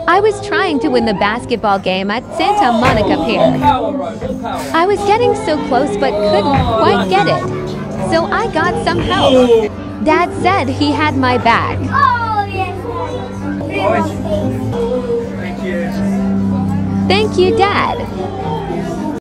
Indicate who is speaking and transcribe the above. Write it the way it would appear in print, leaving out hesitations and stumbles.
Speaker 1: I was trying to win the basketball game at Santa Monica Pier. I was getting so close but couldn't quite get it. So I got some help. Dad said he had my back.
Speaker 2: Oh, yes.
Speaker 3: Thank you.
Speaker 1: Thank you, Dad.